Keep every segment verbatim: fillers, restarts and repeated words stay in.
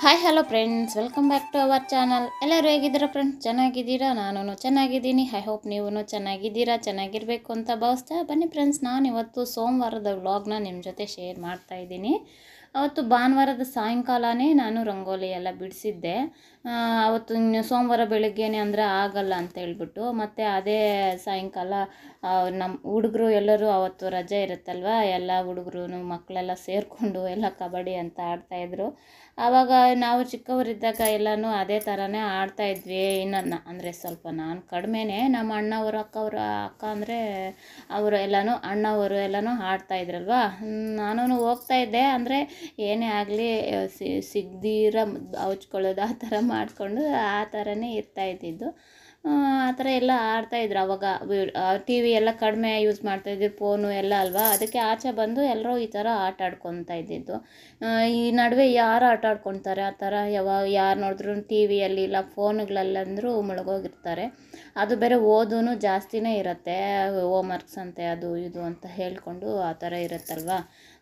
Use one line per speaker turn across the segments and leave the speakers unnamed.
Hi hello friends, welcome back to our channel. ಎಲ್ಲರೂ ಹೇಗಿದ್ದೀರಾ friends? ಚೆನ್ನಾಗಿದ್ದೀರಾ? ನಾನು ಚೆನ್ನಾಗಿದ್ದೀನಿ. ಐ ಹೋಪ್ ನೀವು ಚೆನ್ನಾಗಿದ್ದೀರಾ, ಚೆನ್ನಾಗಿರಬೇಕು ಅಂತ ಭಾವಿಸ್ತಾ ಬನ್ನಿ ಫ್ರೆಂಡ್ಸ್. ನಾನು ಇವತ್ತು ಸೋಮವಾರದ ವ್ಲಾಗ್ನ ನಿಮ್ಮ ಜೊತೆ ಶೇರ್ ಮಾಡ್ತಾ ಇದ್ದೀನಿ. ಅವತ್ತು ಭಾನುವಾರದ ಸಾಯಂಕಾಲನೇ ನಾನು ರಂಗೋಲಿ ಎಲ್ಲ ಬಿಡಿಸಿದ್ದೆ. ಅವತ್ತು ಇನ್ನು ಸೋಮವಾರ ಬೆಳಗ್ಗೆನೆ ಅಂದರೆ ಆಗಲ್ಲ ಅಂತ ಹೇಳ್ಬಿಟ್ಟು ಮತ್ತು ಅದೇ ಸಾಯಂಕಾಲ ನಮ್ಮ ಹುಡುಗರು ಎಲ್ಲರೂ ಅವತ್ತು ರಜೆ ಇರುತ್ತಲ್ವ, ಎಲ್ಲ ಹುಡುಗರು ಮಕ್ಕಳೆಲ್ಲ ಸೇರಿಕೊಂಡು ಎಲ್ಲ ಕಬಡ್ಡಿ ಅಂತ ಆಡ್ತಾಯಿದ್ರು. ಆವಾಗ ನಾವು ಚಿಕ್ಕವರಿದ್ದಾಗ ಎಲ್ಲನೂ ಅದೇ ಥರನೇ ಆಡ್ತಾಯಿದ್ವಿ. ಇನ್ನು ಅಂದರೆ ಸ್ವಲ್ಪ ನಾನು ಕಡಿಮೆನೇ, ನಮ್ಮ ಅಣ್ಣವರು ಅಕ್ಕವರು ಅಕ್ಕ ಅಂದರೆ ಅವರು ಎಲ್ಲನೂ ಅಣ್ಣವರು ಎಲ್ಲನೂ ಆಡ್ತಾಯಿದ್ರಲ್ವ. ನಾನು ಹೋಗ್ತಾಯಿದ್ದೆ, ಅಂದರೆ ಏನೇ ಆಗಲಿ ಸಿ ಸಿಗ್ದಿರ ಹಚ್ಕೊಳ್ಳೋದು ಆ ಥರ ಮಾಡಿಕೊಂಡು ಆ ಥರನೇ ಇರ್ತಾಯಿದ್ದಿದ್ದು. ಆ ಥರ ಎಲ್ಲ ಆಡ್ತಾಯಿದ್ರು. ಅವಾಗ ಟಿ ವಿ ಎಲ್ಲ ಕಡಿಮೆ ಯೂಸ್ ಮಾಡ್ತಾಯಿದ್ರು, ಫೋನು ಎಲ್ಲ ಅಲ್ವಾ, ಅದಕ್ಕೆ ಆಚೆ ಬಂದು ಎಲ್ಲರೂ ಈ ಥರ ಆಟ ಆಡ್ಕೊತಾ ಇದ್ದಿದ್ದು. ಈ ನಡುವೆ ಯಾರು ಆಟ ಆಡ್ಕೊತಾರೆ ಆ ಥರ? ಯಾವಾಗ ಯಾರು ನೋಡಿದ್ರು ಟಿ ವಿಯಲ್ಲಿ ಇಲ್ಲ ಫೋನುಗಳಲ್ಲಂದರೂ ಮುಳುಗೋಗಿರ್ತಾರೆ. ಅದು ಬೇರೆ ಓದೂ ಜಾಸ್ತಿನೇ ಇರುತ್ತೆ, ಹೋಮ್ವರ್ಕ್ಸ್ ಅಂತೆ ಅದು ಇದು ಅಂತ ಹೇಳ್ಕೊಂಡು ಆ ಥರ ಇರುತ್ತಲ್ವ.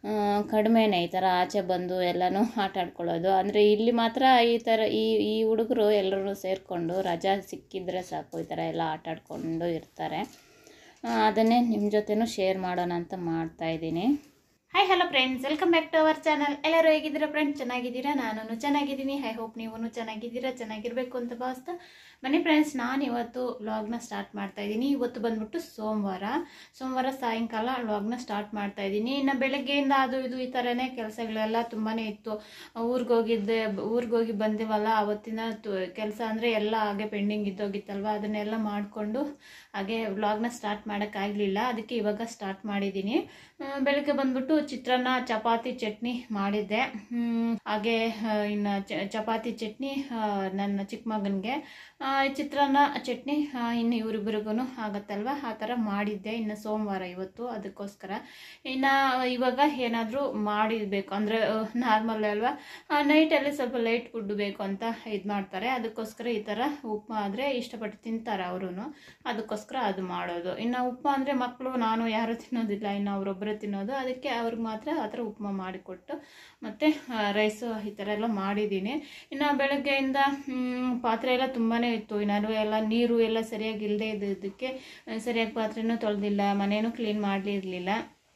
ಕಡಿಮೆನೇ ಈ ಥರ ಆಚೆ ಬಂದು ಎಲ್ಲನೂ ಆಟ ಆಡ್ಕೊಳ್ಳೋದು. ಅಂದರೆ ಇಲ್ಲಿ ಮಾತ್ರ ಈ ಥರ ಈ ಈ ಹುಡುಗರು ಎಲ್ಲರೂ ಸೇರಿಕೊಂಡು ರಜಾ ಸಿಕ್ಕಿದ್ರೆ ಸಾಕು ಈ ಥರ ಎಲ್ಲ ಆಟ ಆಡ್ಕೊಂಡು ಇರ್ತಾರೆ. ಅದನ್ನೇ ನಿಮ್ಮ ಜೊತೆನೂ ಶೇರ್ ಮಾಡೋಣ ಅಂತ ಮಾಡ್ತಾಯಿದ್ದೀನಿ. Hi hello friends, welcome back to our channel. ಎಲ್ಲರೂ ಹೇಗಿದ್ದೀರಾ ಫ್ರೆಂಡ್ಸ್? ಚೆನ್ನಾಗಿದ್ದೀರಾ? ನಾನು ಚೆನ್ನಾಗಿದ್ದೀನಿ. ಐ ಹೋಪ್ ನೀವು ಚೆನ್ನಾಗಿದ್ದೀರಾ, ಚೆನ್ನಾಗಿರಬೇಕು ಅಂತ ಭಾವಿಸ್ತಾ ಬನ್ನಿ ಫ್ರೆಂಡ್ಸ್. ನಾನು ಇವತ್ತು ವ್ಲಾಗ್ನ ಸ್ಟಾರ್ಟ್ ಮಾಡ್ತಾ ಇದ್ದೀನಿ. ಇವತ್ತು ಬಂದ್ಬಿಟ್ಟು ಸೋಮವಾರ ಸೋಮವಾರ ಸಾಯಂಕಾಲ ವ್ಲಾಗ್ನ ಸ್ಟಾರ್ಟ್ ಮಾಡ್ತಾ ಇದ್ದೀನಿ. ಇನ್ನು ಬೆಳಗ್ಗೆಯಿಂದ ಅದು ಇದು ಈ ಥರನೇ ಕೆಲಸಗಳೆಲ್ಲ ತುಂಬಾ ಇತ್ತು. ಊರಿಗೆ ಹೋಗಿದ್ದೆ, ಊರಿಗೆ ಹೋಗಿ ಬಂದಿವಲ್ಲ, ಅವತ್ತಿನ ಕೆಲಸ ಅಂದರೆ ಎಲ್ಲ ಹಾಗೆ ಪೆಂಡಿಂಗ್ ಇದ್ದೋಗಿತ್ತಲ್ವ, ಅದನ್ನೆಲ್ಲ ಮಾಡಿಕೊಂಡು ಹಾಗೆ ವ್ಲಾಗ್ನ ಸ್ಟಾರ್ಟ್ ಮಾಡೋಕ್ಕಾಗಲಿಲ್ಲ. ಅದಕ್ಕೆ ಇವಾಗ ಸ್ಟಾರ್ಟ್ ಮಾಡಿದ್ದೀನಿ. ಬೆಳಗ್ಗೆ ಬಂದ್ಬಿಟ್ಟು ಚಿತ್ರಾನ್ನ, ಚಪಾತಿ, ಚಟ್ನಿ ಮಾಡಿದ್ದೆ. ಹಾಗೆ ಇನ್ನು ಚಪಾತಿ ಚಟ್ನಿ ನನ್ನ ಚಿಕ್ಕ ಮಗನಿಗೆ, ಚಿತ್ರಾನ್ನ ಚಟ್ನಿ ಇನ್ನು ಇವರಿಬ್ಬರಿಗೂ ಆಗುತ್ತಲ್ವ, ಆ ಥರ ಮಾಡಿದ್ದೆ. ಇನ್ನು ಸೋಮವಾರ ಇವತ್ತು, ಅದಕ್ಕೋಸ್ಕರ ಇನ್ನು ಇವಾಗ ಏನಾದರೂ ಮಾಡಿರಬೇಕು. ಅಂದರೆ ನಾರ್ಮಲ್ ಅಲ್ವಾ, ನೈಟಲ್ಲಿ ಸ್ವಲ್ಪ ಲೈಟ್ ಫುಡ್ ಬೇಕು ಅಂತ ಇದು ಮಾಡ್ತಾರೆ. ಅದಕ್ಕೋಸ್ಕರ ಈ ಥರ ಉಪ್ಪು ಆದರೆ ಇಷ್ಟಪಟ್ಟು ತಿಂತಾರೆ ಅವರು, ಅದಕ್ಕೋಸ್ಕರ ಅದು ಮಾಡೋದು. ಇನ್ನು ಉಪ್ಪು ಅಂದರೆ ಮಕ್ಕಳು ನಾನು ಯಾರೂ ತಿನ್ನೋದಿಲ್ಲ, ಇನ್ನು ಅವರೊಬ್ಬರೇ ತಿನ್ನೋದು. ಅದಕ್ಕೆ ಅವ್ರಿಗೆ ಮಾತ್ರ ಆ ಥರ ಉಪ್ಪು ಮಾಡಿಕೊಟ್ಟು ಮತ್ತು ರೈಸು ಈ ಥರ ಎಲ್ಲ ಮಾಡಿದ್ದೀನಿ. ಇನ್ನು ಬೆಳಗ್ಗೆಯಿಂದ ಪಾತ್ರೆ ಎಲ್ಲ ತುಂಬಾ ಇತ್ತು. ನಾನು ಎಲ್ಲ ನೀರು ಎಲ್ಲ ಸರಿಯಾಗಿ ಇಲ್ಲದೆ ಇದ್ದದಕ್ಕೆ ಸರಿಯಾಗಿ ಪಾತ್ರೆನೂ ತೊಳೆದಿಲ್ಲ, ಮನೇನೂ ಕ್ಲೀನ್ ಮಾಡಲಿರಲಿಲ್ಲ.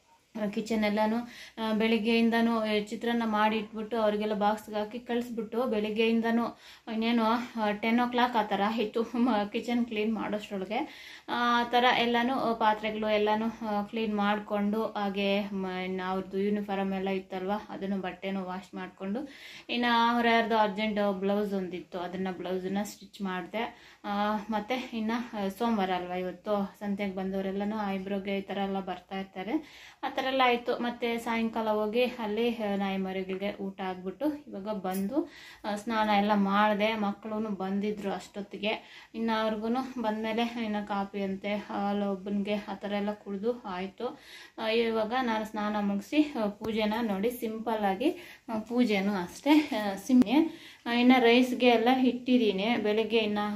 ಕಿಚನ್ ಎಲ್ಲನೂ ಬೆಳಿಗ್ಗೆಯಿಂದನೂ ಚಿತ್ರಾನ್ನ ಮಾಡಿ ಇಟ್ಬಿಟ್ಟು ಅವರಿಗೆಲ್ಲ ಬಾಕ್ಸ್ಗೆ ಹಾಕಿ ಕಳಿಸ್ಬಿಟ್ಟು ಬೆಳಿಗ್ಗೆಯಿಂದನೂ ಇನ್ನೇನು ಟೆನ್ ಓ ಕ್ಲಾಕ್ ಆ ಥರ ಆಯಿತು ಕಿಚನ್ ಕ್ಲೀನ್ ಮಾಡೋಷ್ಟರೊಳಗೆ. ಆ ಥರ ಎಲ್ಲನೂ ಪಾತ್ರೆಗಳು ಎಲ್ಲನೂ ಕ್ಲೀನ್ ಮಾಡಿಕೊಂಡು, ಹಾಗೆ ಅವ್ರದ್ದು ಯೂನಿಫಾರ್ಮ್ ಎಲ್ಲ ಇತ್ತಲ್ವ, ಅದನ್ನು ಬಟ್ಟೆನೂ ವಾಶ್ ಮಾಡಿಕೊಂಡು, ಇನ್ನು ಅವ್ರ ಯಾರ್ದು ಅರ್ಜೆಂಟ್ ಬ್ಲೌಸ್ ಒಂದಿತ್ತು, ಅದನ್ನು ಬ್ಲೌಸನ್ನ ಸ್ಟಿಚ್ ಮಾಡಿದೆ. ಮತ್ತು ಇನ್ನು ಸೋಮವಾರ ಅಲ್ವ ಇವತ್ತು, ಸಂತೆಗೆ ಬಂದವರೆಲ್ಲನೂ ಐಬ್ರೋಗೆ ಈ ಥರ ಎಲ್ಲ ಬರ್ತಾ ಇರ್ತಾರೆ. ಆ ಥರ ಎಲ್ಲ ಆಯಿತು. ಮತ್ತು ಸಾಯಂಕಾಲ ಹೋಗಿ ಅಲ್ಲಿ ನಾಯಿ ಮರಿಗಳಿಗೆ ಊಟ ಆಗಿಬಿಟ್ಟು ಇವಾಗ ಬಂದು ಸ್ನಾನ ಎಲ್ಲ ಮಾಡಿದೆ. ಮಕ್ಕಳು ಬಂದಿದ್ದರು ಅಷ್ಟೊತ್ತಿಗೆ. ಇನ್ನು ಅವ್ರಿಗೂ ಬಂದಮೇಲೆ ಇನ್ನು ಕಾಫಿ ಅಂತೆ ಹಾಲು ಒಬ್ಬನಿಗೆ ಆ ಥರ ಎಲ್ಲ ಕುಡಿದು ಆಯಿತು. ಇವಾಗ ನಾನು ಸ್ನಾನ ಮುಗಿಸಿ ಪೂಜೆನ ನೋಡಿ ಸಿಂಪಲ್ಲಾಗಿ ಪೂಜೆನೂ ಅಷ್ಟೇ ಸಿಮ್ಮೆ. ಇನ್ನು ರೈಸ್ಗೆ ಎಲ್ಲ ಇಟ್ಟಿದ್ದೀನಿ. ಬೆಳಗ್ಗೆ ಇನ್ನು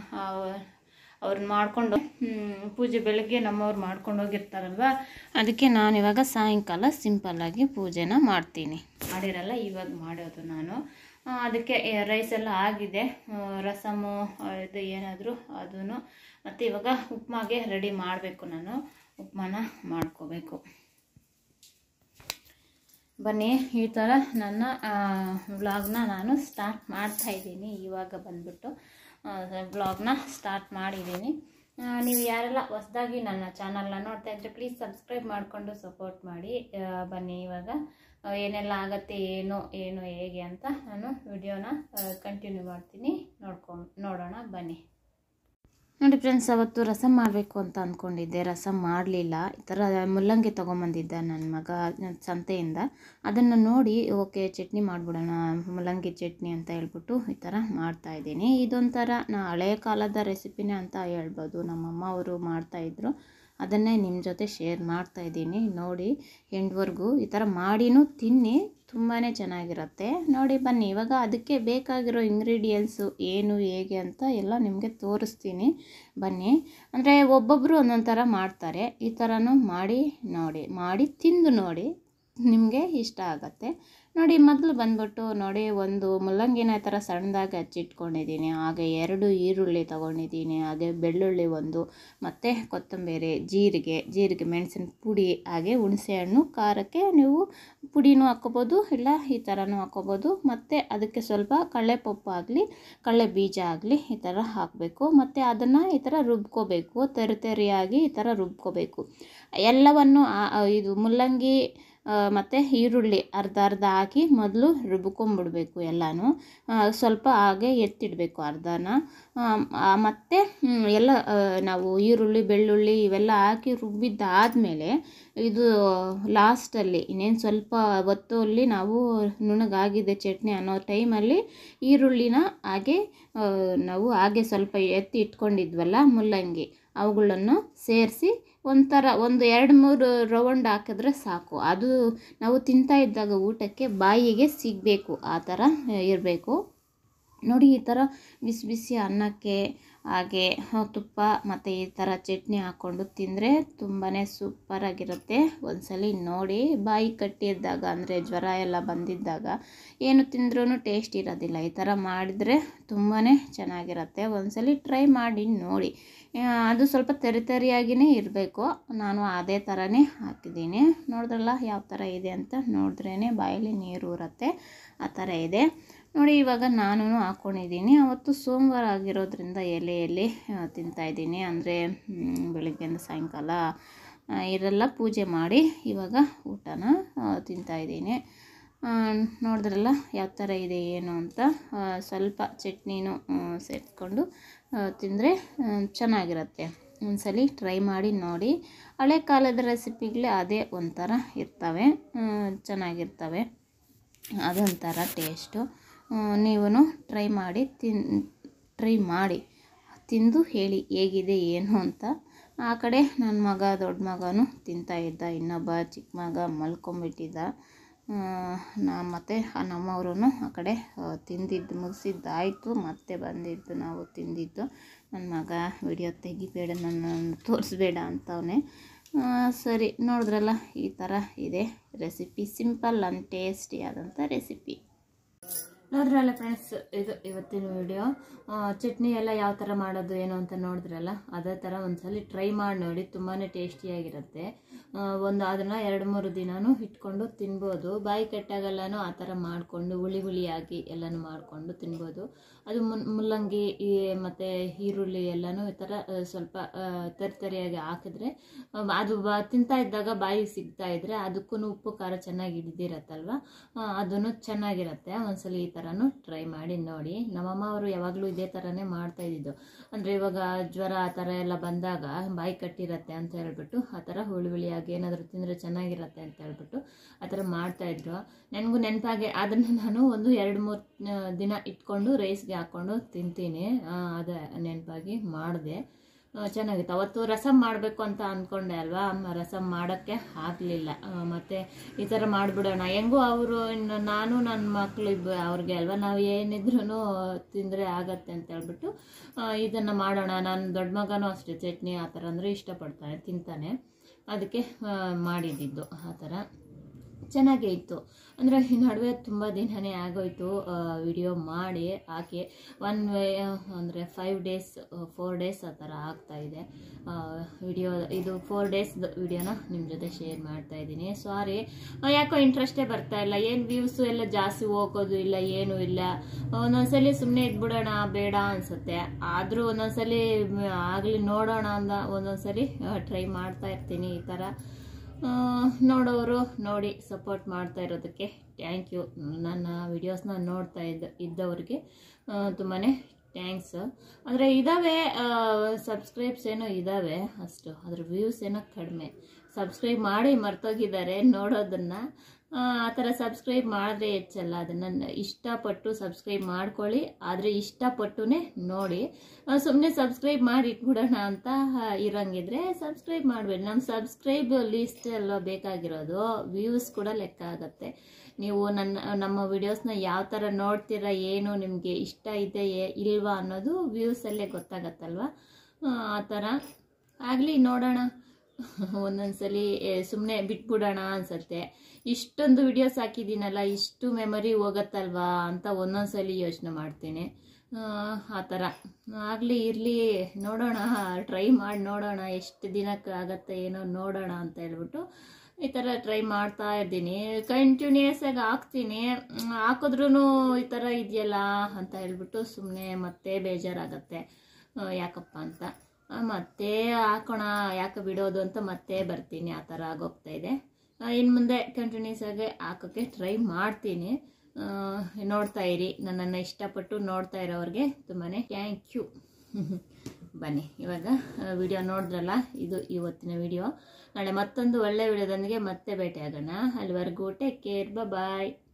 ಅವ್ರನ್ನ ಮಾಡಿಕೊಂಡು ಪೂಜೆ ಬೆಳಗ್ಗೆ ನಮ್ಮವ್ರು ಮಾಡ್ಕೊಂಡು ಹೋಗಿರ್ತಾರಲ್ವ, ಅದಕ್ಕೆ ನಾನು ಇವಾಗ ಸಾಯಂಕಾಲ ಸಿಂಪಲ್ಲಾಗಿ ಪೂಜೆನ ಮಾಡ್ತೀನಿ. ಮಾಡಿರಲ್ಲ ಇವಾಗ ಮಾಡೋದು ನಾನು. ಅದಕ್ಕೆ ರೈಸ್ ಎಲ್ಲ ಆಗಿದೆ, ರಸಮು ಇದು ಏನಾದರೂ ಅದೂ. ಮತ್ತು ಇವಾಗ ಉಪ್ಮಾಗೆ ರೆಡಿ ಮಾಡಬೇಕು, ನಾನು ಉಪ್ಮಾನ ಮಾಡ್ಕೋಬೇಕು. ಬನ್ನಿ, ಈ ಥರ ನನ್ನ ವ್ಲಾಗ್ನ ನಾನು ಸ್ಟಾರ್ಟ್ ಮಾಡ್ತಾಯಿದ್ದೀನಿ. ಇವಾಗ ಬಂದ್ಬಿಟ್ಟು ವ್ಲಾಗ್ನ ಸ್ಟಾರ್ಟ್ ಮಾಡಿದ್ದೀನಿ. ನೀವು ಯಾರೆಲ್ಲ ಹೊಸದಾಗಿ ನನ್ನ ಚಾನಲ್ನ ನೋಡ್ತಾ ಇದ್ದರೆ ಪ್ಲೀಸ್ ಸಬ್ಸ್ಕ್ರೈಬ್ ಮಾಡಿಕೊಂಡು ಸಪೋರ್ಟ್ ಮಾಡಿ. ಬನ್ನಿ, ಇವಾಗ ಏನೆಲ್ಲ ಆಗುತ್ತೆ, ಏನು ಏನು ಹೇಗೆ ಅಂತ ನಾನು ವಿಡಿಯೋನ ಕಂಟಿನ್ಯೂ ಮಾಡ್ತೀನಿ. ನೋಡ್ಕೊಂಡು ನೋಡೋಣ ಬನ್ನಿ. ನೋಡಿ ಫ್ರೆಂಡ್ಸ್, ಅವತ್ತು ರಸಮ್ ಮಾಡಬೇಕು ಅಂತ ಅಂದ್ಕೊಂಡಿದ್ದೆ, ರಸಮ್ ಮಾಡಲಿಲ್ಲ. ಈ ಥರ ಮುಲ್ಲಂಗಿ ತೊಗೊಂಬಂದಿದ್ದ ನನ್ನ ಮಗ ಸಂತೆಯಿಂದ. ಅದನ್ನು ನೋಡಿ ಓಕೆ ಚಟ್ನಿ ಮಾಡಿಬಿಡೋಣ, ಮುಲ್ಲಂಗಿ ಚಟ್ನಿ ಅಂತ ಹೇಳ್ಬಿಟ್ಟು ಈ ಥರ ಮಾಡ್ತಾಯಿದ್ದೀನಿ. ಇದೊಂಥರ ನಾ ಹಳೆಯ ಕಾಲದ ರೆಸಿಪಿನೇ ಅಂತ ಹೇಳ್ಬೋದು. ನಮ್ಮಮ್ಮ ಅವರು ಮಾಡ್ತಾಯಿದ್ರು, ಅದನ್ನೇ ನಿಮ್ಮ ಜೊತೆ ಶೇರ್ ಮಾಡ್ತಾಯಿದ್ದೀನಿ. ನೋಡಿ ಎಂಡ್ವರೆಗೂ ಈ ಥರ ಮಾಡಿನೂ ತಿನ್ನಿ, ತುಂಬಾ ಚೆನ್ನಾಗಿರುತ್ತೆ. ನೋಡಿ ಬನ್ನಿ, ಇವಾಗ ಅದಕ್ಕೆ ಬೇಕಾಗಿರೋ ಇಂಗ್ರೀಡಿಯೆಂಟ್ಸು ಏನು ಹೇಗೆ ಅಂತ ಎಲ್ಲ ನಿಮಗೆ ತೋರಿಸ್ತೀನಿ ಬನ್ನಿ. ಅಂದರೆ ಒಬ್ಬೊಬ್ಬರು ಒಂದೊಂದು ಥರ ಮಾಡ್ತಾರೆ, ಈ ಥರನೂ ಮಾಡಿ ನೋಡಿ, ಮಾಡಿ ತಿಂದು ನೋಡಿ, ನಿಮಗೆ ಇಷ್ಟ ಆಗುತ್ತೆ. ನೋಡಿ ಮೊದಲು ಬಂದ್ಬಿಟ್ಟು ನೋಡಿ ಒಂದು ಮುಲ್ಲಂಗಿನ ಈ ಥರ ಸಣ್ಣದಾಗಿ ಹಚ್ಚಿಟ್ಕೊಂಡಿದ್ದೀನಿ. ಹಾಗೆ ಎರಡು ಈರುಳ್ಳಿ ತೊಗೊಂಡಿದ್ದೀನಿ, ಹಾಗೆ ಬೆಳ್ಳುಳ್ಳಿ ಒಂದು, ಮತ್ತು ಕೊತ್ತಂಬರಿ, ಜೀರಿಗೆ ಜೀರಿಗೆ ಮೆಣಸಿನ ಪುಡಿ, ಹಾಗೆ ಹುಣಸೆಹಣ್ಣು ಖಾರಕ್ಕೆ ನೀವು ಪುಡಿನೂ ಹಾಕ್ಕೋಬೋದು, ಇಲ್ಲ ಈ ಥರನೂ ಹಾಕ್ಕೋಬೋದು. ಮತ್ತು ಅದಕ್ಕೆ ಸ್ವಲ್ಪ ಕಡಲೆಪಪ್ಪು ಆಗಲಿ ಕಡಲೆ ಬೀಜ ಆಗಲಿ ಈ ಥರ ಹಾಕಬೇಕು. ಮತ್ತು ಅದನ್ನು ಈ ಥರ ರುಬ್ಕೋಬೇಕು, ತೆರೆ ತೆರೆಯಾಗಿ ಈ ಥರ ರುಬ್ಕೋಬೇಕು ಎಲ್ಲವನ್ನು. ಇದು ಮುಲ್ಲಂಗಿ ಮತ್ತು ಈರುಳ್ಳಿ ಅರ್ಧ ಅರ್ಧ ಹಾಕಿ ಮೊದಲು ರುಬ್ಕೊಂಬಿಡ್ಬೇಕು ಎಲ್ಲನೂ. ಸ್ವಲ್ಪ ಹಾಗೆ ಎತ್ತಿಡಬೇಕು ಅರ್ಧನ. ಮತ್ತು ಎಲ್ಲ ನಾವು ಈರುಳ್ಳಿ ಬೆಳ್ಳುಳ್ಳಿ ಇವೆಲ್ಲ ಹಾಕಿ ರುಬ್ಬಿದ್ದಾದಮೇಲೆ ಇದು ಲಾಸ್ಟಲ್ಲಿ ಇನ್ನೇನು ಸ್ವಲ್ಪ ಹೊತ್ತಲ್ಲಿ ನಾವು ನುಣ್ಣಗಾಗಿದೆ ಚಟ್ನಿ ಅನ್ನೋ ಟೈಮಲ್ಲಿ ಈರುಳ್ಳಿನ ಹಾಗೆ ನಾವು ಹಾಗೆ ಸ್ವಲ್ಪ ಎತ್ತಿ ಇಟ್ಕೊಂಡಿದ್ವಲ್ಲ ಮುಲ್ಲಂಗಿ, ಅವುಗಳನ್ನು ಸೇರಿಸಿ ಒಂಥರ ಒಂದು ಎರಡು ಮೂರು ರೌಂಡ್ ಹಾಕಿದ್ರೆ ಸಾಕು. ಅದು ನಾವು ತಿಂತಾ ಇದ್ದಾಗ ಊಟಕ್ಕೆ ಬಾಯಿಗೆ ಸಿಗಬೇಕು, ಆ ಥರ ಇರಬೇಕು. ನೋಡಿ ಈ ಥರ ಬಿಸಿ ಬಿಸಿ ಅನ್ನಕ್ಕೆ ಹಾಗೆ ತುಪ್ಪ ಮತ್ತು ಈ ಥರ ಚಟ್ನಿ ಹಾಕ್ಕೊಂಡು ತಿಂದರೆ ತುಂಬಾ ಸೂಪರಾಗಿರುತ್ತೆ. ಒಂದ್ಸಲಿ ನೋಡಿ. ಬಾಯಿ ಕಟ್ಟಿದ್ದಾಗ ಅಂದರೆ ಜ್ವರ ಎಲ್ಲ ಬಂದಿದ್ದಾಗ ಏನು ತಿಂದ್ರೂ ಟೇಸ್ಟ್ ಇರೋದಿಲ್ಲ. ಈ ಥರ ಮಾಡಿದರೆ ತುಂಬಾ ಚೆನ್ನಾಗಿರುತ್ತೆ. ಒಂದ್ಸಲಿ ಟ್ರೈ ಮಾಡಿ ನೋಡಿ. ಅದು ಸ್ವಲ್ಪ ತೆರೆ ತೆರೆಯಾಗಿಯೇ ಇರಬೇಕು. ನಾನು ಅದೇ ಥರನೇ ಹಾಕಿದ್ದೀನಿ. ನೋಡಿದ್ರಲ್ಲ ಯಾವ ಥರ ಇದೆ ಅಂತ, ನೋಡಿದ್ರೇ ಬಾಯಲ್ಲಿ ನೀರು ಊರುತ್ತೆ, ಆ ಥರ ಇದೆ ನೋಡಿ. ಇವಾಗ ನಾನು ಹಾಕ್ಕೊಂಡಿದ್ದೀನಿ. ಅವತ್ತು ಸೋಮವಾರ ಆಗಿರೋದ್ರಿಂದ ಎಲೆಯಲ್ಲಿ ತಿಂತಾಯಿದ್ದೀನಿ. ಅಂದರೆ ಬೆಳಗ್ಗೆಯಿಂದ ಸಾಯಂಕಾಲ ಇರೆಲ್ಲ ಪೂಜೆ ಮಾಡಿ ಇವಾಗ ಊಟನ ತಿಂತಾಯಿದ್ದೀನಿ. ನೋಡಿದ್ರಲ್ಲ ಯಾವ ಥರ ಇದೆ ಏನು ಅಂತ. ಸ್ವಲ್ಪ ಚಟ್ನಿನೂ ಸೇರಿಸ್ಕೊಂಡು ತಿಂದರೆ ಚೆನ್ನಾಗಿರುತ್ತೆ. ಒಂದ್ಸಲಿ ಟ್ರೈ ಮಾಡಿ ನೋಡಿ. ಹಳೆ ಕಾಲದ ರೆಸಿಪಿಗಳೇ ಅದೇ ಒಂಥರ ಇರ್ತವೆ, ಚೆನ್ನಾಗಿರ್ತವೆ, ಅದೊಂಥರ ಟೇಸ್ಟು. ನೀವು ಟ್ರೈ ಮಾಡಿ ತಿನ್ ಟ್ರೈ ಮಾಡಿ ತಿಂದು ಹೇಳಿ ಹೇಗಿದೆ ಏನು ಅಂತ. ಆ ಕಡೆ ನನ್ನ ಮಗ ದೊಡ್ಡ ಮಗನೂ ತಿಂತಾಯಿದ್ದ, ಇನ್ನೊಬ್ಬ ಚಿಕ್ಕ ಮಗ ಮಲ್ಕೊಂಬಿಟ್ಟಿದ್ದ. ನಾ ಮತ್ತು ನಮ್ಮವರು ಆ ಕಡೆ ತಿಂದಿದ್ದು ಮುಗಿಸಿದ್ದಾಯಿತು, ಮತ್ತೆ ಬಂದಿದ್ದು ನಾವು ತಿಂದಿದ್ದು. ನನ್ನ ಮಗ ವಿಡಿಯೋ ತೆಗಿಬೇಡ, ನನ್ನನ್ನು ತೋರಿಸ್ಬೇಡ ಅಂತವನೇ. ಸರಿ, ನೋಡಿದ್ರಲ್ಲ ಈ ಥರ ಇದೆ ರೆಸಿಪಿ. ಸಿಂಪಲ್ ಆ್ಯಂಡ್ ಟೇಸ್ಟಿ ಆದಂಥ ರೆಸಿಪಿ ನೋಡಿದ್ರಲ್ಲ ಫ್ರೆಂಡ್ಸ್. ಇದು ಇವತ್ತಿನ ವಿಡಿಯೋ. ಚಟ್ನಿ ಎಲ್ಲ ಯಾವ ಥರ ಮಾಡೋದು ಏನು ಅಂತ ನೋಡಿದ್ರಲ್ಲ, ಅದೇ ಥರ ಒಂದ್ಸಲಿ ಟ್ರೈ ಮಾಡಿ ನೋಡಿ. ತುಂಬಾ ಟೇಸ್ಟಿಯಾಗಿರುತ್ತೆ. ಒಂದು ಅದನ್ನು ಎರಡು ಮೂರು ದಿನವೂ ಇಟ್ಕೊಂಡು ತಿನ್ಬೋದು. ಬಾಯಿ ಕೆಟ್ಟಾಗೆಲ್ಲನೂ ಆ ಥರ ಮಾಡಿಕೊಂಡು ಹುಳಿ ಹುಳಿಯಾಗಿ ಎಲ್ಲನೂ ಮಾಡಿಕೊಂಡು ತಿನ್ಬೋದು. ಅದು ಮುನ್ ಮುಲ್ಲಂಗಿ ಮತ್ತು ಈರುಳ್ಳಿ ಎಲ್ಲನೂ ಈ ಥರ ಸ್ವಲ್ಪ ತರಿ ತರಿಯಾಗಿ ಹಾಕಿದ್ರೆ ಅದು ಬಾ ತಿಂತಾ ಇದ್ದಾಗ ಬಾಯಿಗೆ ಸಿಗ್ತಾ ಇದ್ದರೆ ಅದಕ್ಕೂ ಉಪ್ಪು ಖಾರ ಚೆನ್ನಾಗಿ ಹಿಡಿದಿರತ್ತಲ್ವ, ಅದನ್ನು ಚೆನ್ನಾಗಿರುತ್ತೆ. ಒಂದ್ಸಲಿ ಈ ಥರನೂ ಟ್ರೈ ಮಾಡಿ ನೋಡಿ. ನಮ್ಮಮ್ಮ ಅವರು ಯಾವಾಗಲೂ ಇದೇ ಥರನೇ ಮಾಡ್ತಾ ಇದ್ದಿದ್ದು. ಅಂದರೆ ಇವಾಗ ಜ್ವರ ಆ ಥರ ಎಲ್ಲ ಬಂದಾಗ ಬಾಯಿ ಕಟ್ಟಿರತ್ತೆ ಅಂತ ಹೇಳ್ಬಿಟ್ಟು ಆ ಥರ ಹುಳಿ ಹುಳಿಯಾಗಿ ಏನಾದರೂ ತಿಂದರೆ ಚೆನ್ನಾಗಿರತ್ತೆ ಅಂತ ಹೇಳ್ಬಿಟ್ಟು ಆ ಥರ ಮಾಡ್ತಾಯಿದ್ರು. ನನಗೂ ನೆನಪಾಗೆ ಅದನ್ನು ನಾನು ಒಂದು ಎರಡು ಮೂರು ದಿನ ಇಟ್ಕೊಂಡು ರೈಸ್ಗೆ ಹಾಕ್ಕೊಂಡು ತಿಂತೀನಿ. ಅದೇ ನೆನಪಾಗಿ ಮಾಡಿದೆ, ಚೆನ್ನಾಗಿತ್ತು. ಅವತ್ತು ರಸಮ್ ಮಾಡಬೇಕು ಅಂತ ಅಂದ್ಕೊಂಡೆ ಅಲ್ವಾ, ರಸಮ್ ಮಾಡೋಕ್ಕೆ ಆಗಲಿಲ್ಲ. ಮತ್ತು ಈ ಥರ ಮಾಡಿಬಿಡೋಣ ಹೆಂಗೂ ಅವರು ಇನ್ನು ನಾನು ನನ್ನ ಮಕ್ಕಳು ಇಬ್ಬ ಅವ್ರಿಗೆ ಅಲ್ವಾ, ನಾವು ಏನಿದ್ರೂ ತಿಂದರೆ ಆಗತ್ತೆ ಅಂತ ಹೇಳ್ಬಿಟ್ಟು ಇದನ್ನು ಮಾಡೋಣ. ನಾನು ದೊಡ್ಡ ಮಗನೂ ಅಷ್ಟೇ ಚಟ್ನಿ ಆ ಥರ ಅಂದರೆ ಇಷ್ಟಪಡ್ತಾನೆ, ತಿಂತಾನೆ. ಅದಕ್ಕೆ ಮಾಡಿದ್ದಿದ್ದು ಆ ಥರ ಚೆನ್ನಾಗೇ ಇತ್ತು. ಅಂದರೆ ಈ ನಡುವೆ ತುಂಬ ದಿನವೇ ಆಗೋಯ್ತು ವಿಡಿಯೋ ಮಾಡಿ ಹಾಕಿ. ಒನ್ ವೇ ಅಂದರೆ ಫೈವ್ ಡೇಸ್ ಫೋರ್ ಡೇಸ್ ಆ ಥರ ಆಗ್ತಾಯಿದೆ ವಿಡಿಯೋ. ಇದು ಫೋರ್ ಡೇಸ್ ವಿಡಿಯೋನ ನಿಮ್ಮ ಜೊತೆ ಶೇರ್ ಮಾಡ್ತಾಯಿದ್ದೀನಿ. ಸಾರಿ, ಯಾಕೋ ಇಂಟ್ರೆಸ್ಟೇ ಬರ್ತಾ ಇಲ್ಲ. ಏನು ವ್ಯೂಸು ಎಲ್ಲ ಜಾಸ್ತಿ ಹೋಗೋದು ಇಲ್ಲ, ಏನೂ ಇಲ್ಲ. ಒಂದೊಂದ್ಸಲಿ ಸುಮ್ಮನೆ ಇದ್ಬಿಡೋಣ ಬೇಡ ಅನಿಸುತ್ತೆ. ಆದರೂ ಒಂದೊಂದ್ಸಲಿ ಆಗಲಿ ನೋಡೋಣ ಅಂದ ಒಂದೊಂದ್ಸಲಿ ಟ್ರೈ ಮಾಡ್ತಾ ಇರ್ತೀನಿ. ಈ ಥರ ನೋಡೋರು ನೋಡಿ ಸಪೋರ್ಟ್ ಮಾಡ್ತಾ ಇರೋದಕ್ಕೆ ಥ್ಯಾಂಕ್ ಯು. ನನ್ನ ವಿಡಿಯೋಸ್ನ ನೋಡ್ತಾ ಇದ್ದ ಇದ್ದವ್ರಿಗೆ ತುಂಬಾ ಥ್ಯಾಂಕ್ಸ್. ಅಂದರೆ ಇದ್ದಾವೆ ಸಬ್ಸ್ಕ್ರೈಬ್ಸ್ ಏನೋ ಇದ್ದಾವೆ ಅಷ್ಟು, ಅದ್ರ ವ್ಯೂಸ್ ಏನೋ ಕಡಿಮೆ. ಸಬ್ಸ್ಕ್ರೈಬ್ ಮಾಡಿ ಮರ್ತೋಗಿದ್ದಾರೆ ನೋಡೋದನ್ನು. ಆ ಥರ ಸಬ್ಸ್ಕ್ರೈಬ್ ಮಾಡಿದ್ರೆ ಹೆಚ್ಚಲ್ಲ. ಅದನ್ನು ಇಷ್ಟಪಟ್ಟು ಸಬ್ಸ್ಕ್ರೈಬ್ ಮಾಡ್ಕೊಳ್ಳಿ, ಆದರೆ ಇಷ್ಟಪಟ್ಟುನೇ ನೋಡಿ. ಸುಮ್ಮನೆ ಸಬ್ಸ್ಕ್ರೈಬ್ ಮಾಡಿ ಇಟ್ಬಿಡೋಣ ಅಂತ ಇರೋಂಗಿದ್ರೆ ಸಬ್ಸ್ಕ್ರೈಬ್ ಮಾಡಬೇಡಿ. ನಮ್ಮ ಸಬ್ಸ್ಕ್ರೈಬ್ ಲಿಸ್ಟ್ ಎಲ್ಲ ಬೇಕಾಗಿರೋದು ವ್ಯೂಸ್ ಕೂಡ ಲೆಕ್ಕ ಆಗುತ್ತೆ. ನೀವು ನನ್ನ ನಮ್ಮ ವಿಡಿಯೋಸ್ನ ಯಾವ ಥರ ನೋಡ್ತೀರಾ, ಏನು ನಿಮಗೆ ಇಷ್ಟ ಇದೆಯೇ ಇಲ್ವಾ ಅನ್ನೋದು ವ್ಯೂಸಲ್ಲೇ ಗೊತ್ತಾಗತ್ತಲ್ವ. ಆ ಥರ ಆಗಲಿ ನೋಡೋಣ.
ಒಂದೊಂದ್ಸಲಿ ಸುಮ್ಮನೆ ಬಿಟ್ಬಿಡೋಣ ಅನ್ಸತ್ತೆ. ಇಷ್ಟೊಂದು ವಿಡಿಯೋಸ್ ಹಾಕಿದ್ದೀನಲ್ಲ, ಇಷ್ಟು ಮೆಮೊರಿ ಹೋಗತ್ತಲ್ವಾ ಅಂತ ಒಂದೊಂದ್ಸಲಿ ಯೋಚನೆ ಮಾಡ್ತೀನಿ. ಆ ಥರ ಆಗಲಿ ಇರಲಿ, ನೋಡೋಣ, ಟ್ರೈ ಮಾಡಿ ನೋಡೋಣ ಎಷ್ಟು ದಿನಕ್ಕೆ ಆಗತ್ತೆ ಏನೋ ನೋಡೋಣ ಅಂತ ಹೇಳ್ಬಿಟ್ಟು ಈ ಥರ ಟ್ರೈ ಮಾಡ್ತಾ ಇದ್ದೀನಿ. ಕಂಟಿನ್ಯೂಸ್ ಆಗಿ ಹಾಕ್ತೀನಿ, ಹಾಕಿದ್ರೂ ಈ ಥರ ಇದೆಯಲ್ಲ ಅಂತ ಹೇಳ್ಬಿಟ್ಟು ಸುಮ್ಮನೆ ಮತ್ತೆ ಬೇಜಾರಾಗತ್ತೆ ಯಾಕಪ್ಪ ಅಂತ. ಮತ್ತೆ ಹಾಕೋಣ, ಯಾಕೆ ಬಿಡೋದು ಅಂತ ಮತ್ತೆ ಬರ್ತೀನಿ. ಆ ಥರ ಆಗೋಗ್ತಾ ಇದೆ. ಇನ್ನು ಮುಂದೆ ಕಂಟಿನ್ಯೂಸ್ ಆಗಿ ಹಾಕೋಕ್ಕೆ ಟ್ರೈ ಮಾಡ್ತೀನಿ. ನೋಡ್ತಾ ಇರಿ, ನನ್ನನ್ನು ಇಷ್ಟಪಟ್ಟು ನೋಡ್ತಾ ಇರೋರಿಗೆ ತುಂಬಾ ಥ್ಯಾಂಕ್ ಯು. ಬನ್ನಿ ಇವಾಗ ವಿಡಿಯೋ ನೋಡಿದ್ರಲ್ಲ, ಇದು ಇವತ್ತಿನ ವಿಡಿಯೋ. ನಾಳೆ ಮತ್ತೊಂದು ಒಳ್ಳೆ ವಿಡಿಯೋದೊಂದಿಗೆ ಮತ್ತೆ ಭೇಟಿ ಆಗೋಣ. ಅಲ್ಲಿವರೆಗೂ ಟೇಕ್ ಕೇರ್, ಬಾಯ್.